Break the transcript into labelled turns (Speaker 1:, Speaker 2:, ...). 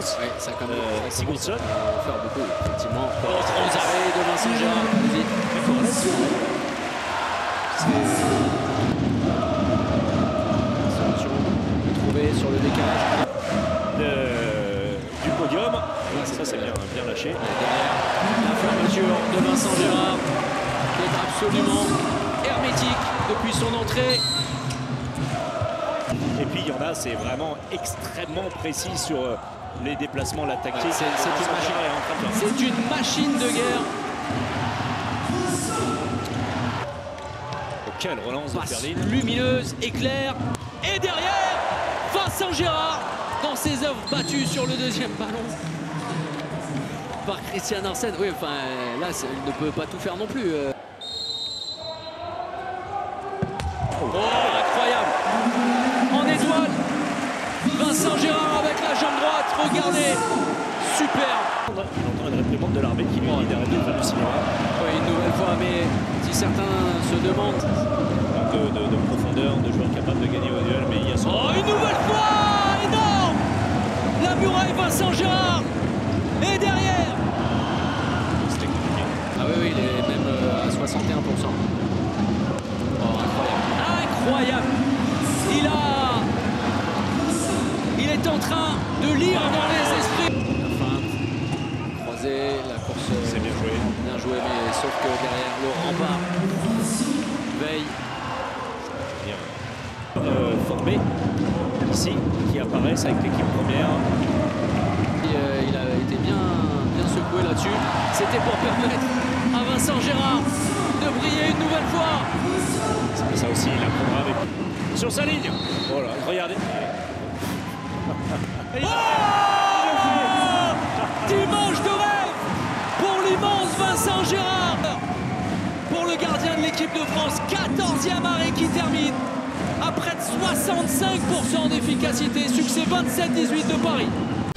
Speaker 1: Sigurdsson.
Speaker 2: Oui, ça commence
Speaker 1: Sigurdsson.
Speaker 2: à faire beaucoup, effectivement. Aux arrêts de Vincent Gérard. Solution trouvée sur le décalage.
Speaker 1: Du podium. Ça, c'est bien lâché.
Speaker 2: Derrière, la fermeture de Vincent Gérard, qui est absolument hermétique depuis son entrée.
Speaker 1: Et puis, il y en a, c'est vraiment extrêmement précis sur les déplacements, la tactique.
Speaker 2: C'est une machine de guerre.
Speaker 1: Quelle relance de
Speaker 2: Passe
Speaker 1: Perline.
Speaker 2: lumineuse, éclair. Et derrière, Vincent Gérard dans ses œuvres battues sur le deuxième ballon par Christian Arsène. Oui, enfin, là, il ne peut pas tout faire non plus. Oh, incroyable! En étoile, Vincent Gérard avec la jambe droite. Regardez, super.
Speaker 1: On entend une réprimande de l'arbitre qui lui dit d'arrêter de faire du cinéma.
Speaker 2: Oui, une nouvelle fois, mais si certains se demandent.
Speaker 1: De profondeur, de joueurs capables de gagner au duel, mais il y a son...
Speaker 2: Oh, une nouvelle fois! Énorme! La muraille Vincent Gérard. Et derrière.
Speaker 1: C'était compliqué.
Speaker 2: Ah oui, il est même à 61%. Oh, incroyable. Incroyable. Il est en train de lire dans les esprits. La feinte, croisé, la course.
Speaker 1: C'est bien joué.
Speaker 2: Bien joué, mais sauf que derrière le rempart veille.
Speaker 1: Formé ici, qui apparaissent avec l'équipe première.
Speaker 2: Il a été bien secoué là-dessus. C'était pour permettre à Vincent Gérard de briller une nouvelle fois.
Speaker 1: Ça aussi, il apprendra avec... Sur sa ligne. Voilà, regardez.
Speaker 2: Dimanche de rêve pour l'immense Vincent Gérard. Pour le gardien de l'équipe de France, 14e arrêt qui termine à près de 65% d'efficacité. Succès 27-18 de Paris.